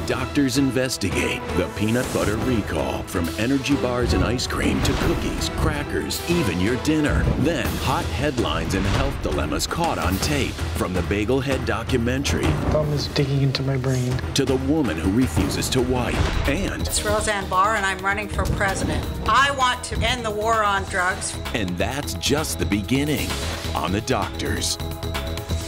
Doctors investigate the peanut butter recall, from energy bars and ice cream to cookies, crackers, even your dinner. Then hot headlines and health dilemmas caught on tape, from the Bagel Head documentary Thumb is digging into my brain to the woman who refuses to wipe. And it's Roseanne Barr, and I'm running for president. I want to end the war on drugs. And that's just the beginning on The Doctors.